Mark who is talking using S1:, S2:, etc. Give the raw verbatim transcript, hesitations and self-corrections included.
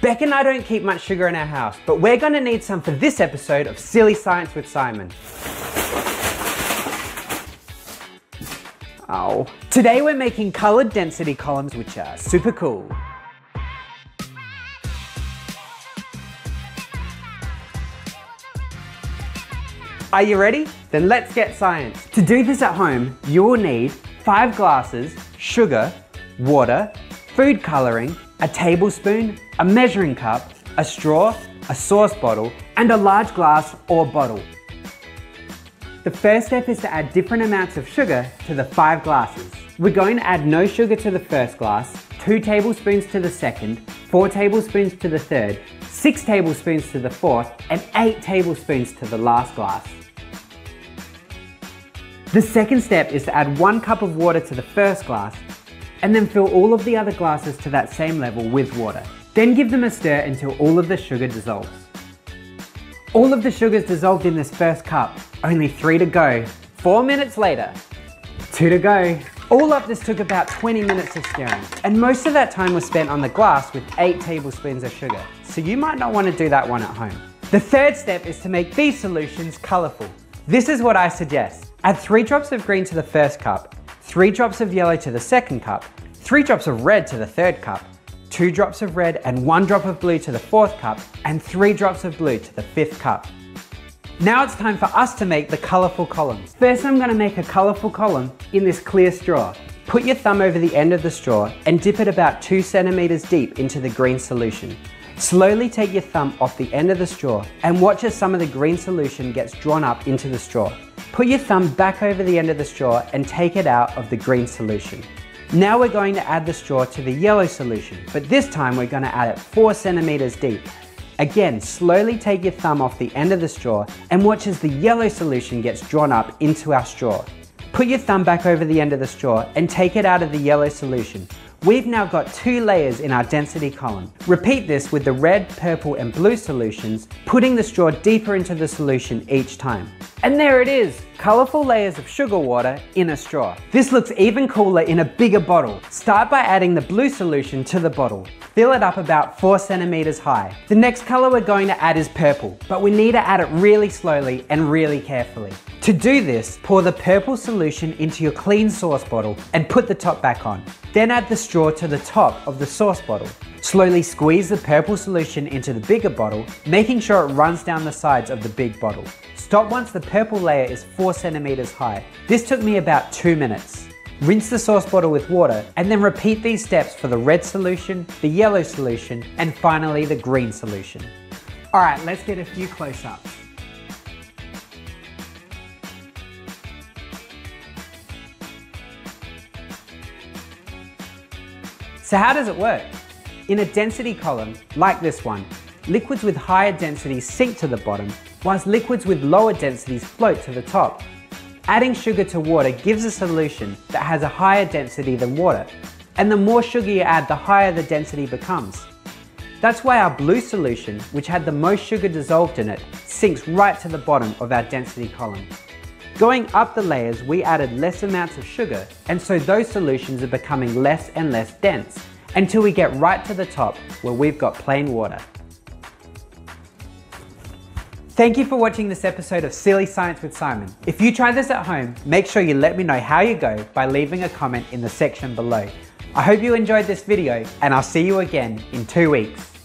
S1: Beck and I don't keep much sugar in our house, but we're gonna need some for this episode of Silly Science with Simon. Oh. Today we're making colored density columns, which are super cool. Are you ready? Then let's get science. To do this at home, you will need five glasses, sugar, water, food coloring, a tablespoon, a measuring cup, a straw, a sauce bottle, and a large glass or bottle. The first step is to add different amounts of sugar to the five glasses. We're going to add no sugar to the first glass, two tablespoons to the second, four tablespoons to the third, six tablespoons to the fourth, and eight tablespoons to the last glass. The second step is to add one cup of water to the first glass, and then fill all of the other glasses to that same level with water. Then give them a stir until all of the sugar dissolves. All of the sugar is dissolved in this first cup. Only three to go. Four minutes later. Two to go. All up, this took about twenty minutes of stirring, and most of that time was spent on the glass with eight tablespoons of sugar, so you might not want to do that one at home. The third step is to make these solutions colourful. This is what I suggest. Add three drops of green to the first cup, three drops of yellow to the second cup, three drops of red to the third cup, two drops of red and one drop of blue to the fourth cup, and three drops of blue to the fifth cup. Now it's time for us to make the colourful columns. First I'm going to make a colourful column in this clear straw. Put your thumb over the end of the straw and dip it about two centimeters deep into the green solution. Slowly take your thumb off the end of the straw and watch as some of the green solution gets drawn up into the straw. Put your thumb back over the end of the straw and take it out of the green solution. Now we're going to add the straw to the yellow solution, but this time we're going to add it four centimeters deep. Again, slowly take your thumb off the end of the straw and watch as the yellow solution gets drawn up into our straw. Put your thumb back over the end of the straw and take it out of the yellow solution. We've now got two layers in our density column. Repeat this with the red, purple and blue solutions, putting the straw deeper into the solution each time. And there it is, colourful layers of sugar water in a straw. This looks even cooler in a bigger bottle. Start by adding the blue solution to the bottle. Fill it up about four centimeters high. The next colour we're going to add is purple, but we need to add it really slowly and really carefully. To do this, pour the purple solution into your clean sauce bottle and put the top back on. Then add the straw to the top of the sauce bottle. Slowly squeeze the purple solution into the bigger bottle, making sure it runs down the sides of the big bottle. Stop once the purple layer is four centimeters high. This took me about two minutes. Rinse the sauce bottle with water and then repeat these steps for the red solution, the yellow solution, and finally the green solution. Alright, let's get a few close-ups. So how does it work? In a density column, like this one, liquids with higher densities sink to the bottom, whilst liquids with lower densities float to the top. Adding sugar to water gives a solution that has a higher density than water, and the more sugar you add, the higher the density becomes. That's why our blue solution, which had the most sugar dissolved in it, sinks right to the bottom of our density column. Going up the layers, we added less amounts of sugar, and so those solutions are becoming less and less dense, until we get right to the top where we've got plain water. Thank you for watching this episode of Silly Science with Simon. If you try this at home, make sure you let me know how you go by leaving a comment in the section below. I hope you enjoyed this video, and I'll see you again in two weeks.